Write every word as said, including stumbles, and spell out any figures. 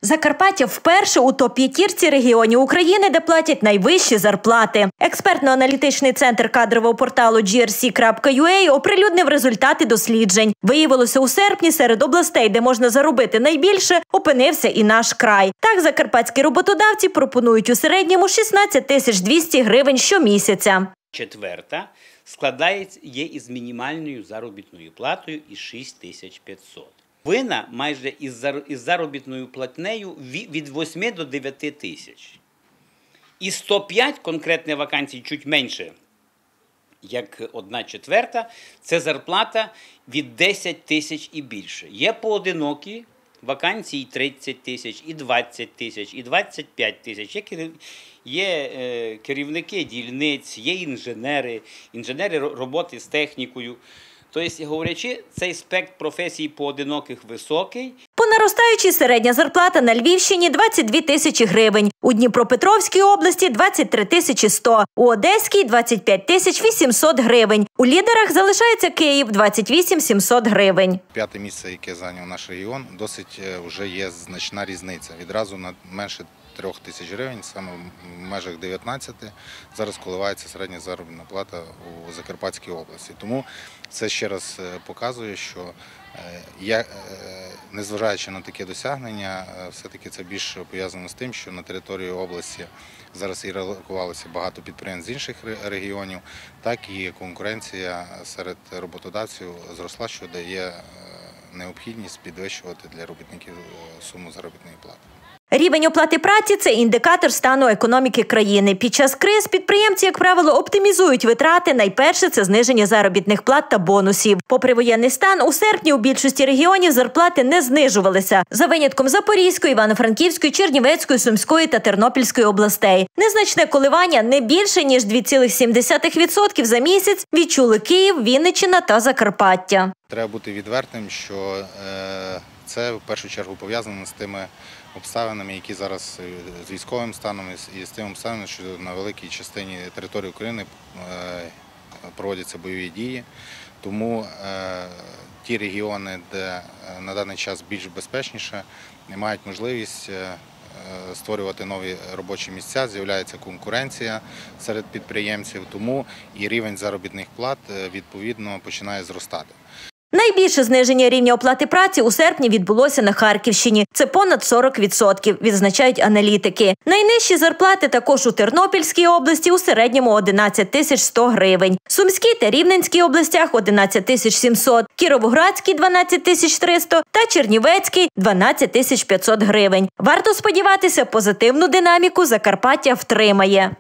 Закарпаття вперше у топ-п'ятірці регіонів України, де платять найвищі зарплати. Експертно-аналітичний центр кадрового порталу джі ар сі крапка ю а оприлюднив результати досліджень. Виявилося, у серпні серед областей, де можна заробити найбільше, опинився і наш край. Так, закарпатські роботодавці пропонують у середньому шістнадцять тисяч двісті гривень щомісяця. Четверта складається є із мінімальною заробітною платою із шість тисяч п'ятсот. Вина майже із заробітною платнею від восьми до дев'яти тисяч. І сто п'ять конкретних вакансій, чуть менше, як одна четверта, це зарплата від десять тисяч і більше. Є поодинокі вакансії тридцять тисяч, і двадцять тисяч, і двадцять п'ять тисяч. Є, керів... є е, керівники дільниць, є інженери, інженери роботи з технікою. Тобто, говорячи, цей спектр професій поодиноких високий. По наростаючій середня зарплата на Львівщині – двадцять дві тисячі гривень, у Дніпропетровській області – двадцять три тисячі сто, у Одеській – двадцять п'ять тисяч вісімсот гривень. У лідерах залишається Київ – двадцять вісім тисяч сімсот гривень. П'яте місце, яке зайняв наш регіон, досить вже є значна різниця. Відразу на менше трьох тисяч гривень, саме в межах дев'ятнадцяти, зараз коливається середня заробітна плата у Закарпатській області. Тому це ще раз показує, що я, незважаючи на таке досягнення, все-таки це більше пов'язано з тим, що на території області зараз і релокувалося багато підприємств з інших регіонів, так і конкуренція серед роботодавців зросла, що дає необхідність підвищувати для робітників суму заробітної плати. Рівень оплати праці – це індикатор стану економіки країни. Під час криз підприємці, як правило, оптимізують витрати. Найперше – це зниження заробітних плат та бонусів. Попри воєнний стан, у серпні у більшості регіонів зарплати не знижувалися. За винятком Запорізької, Івано-Франківської, Чернівецької, Сумської та Тернопільської областей. Незначне коливання не більше, ніж два цілих сім десятих відсотка за місяць відчули Київ, Вінниччина та Закарпаття. Треба бути відвертим, що це в першу чергу пов'язано з тими обставинами, які зараз з військовим станом і з тим обставинами, що на великій частині території України проводяться бойові дії. Тому ті регіони, де на даний час більш безпечніше, мають можливість створювати нові робочі місця, з'являється конкуренція серед підприємців, тому і рівень заробітних плат відповідно починає зростати. Найбільше зниження рівня оплати праці у серпні відбулося на Харківщині. Це понад сорок відсотків, відзначають аналітики. Найнижчі зарплати також у Тернопільській області у середньому одинадцять тисяч сто гривень. Сумській та Рівненській областях – одинадцять тисяч сімсот, Кіровоградській – дванадцять тисяч триста та Чернівецькій – дванадцять тисяч п'ятсот гривень. Варто сподіватися, позитивну динаміку Закарпаття втримає.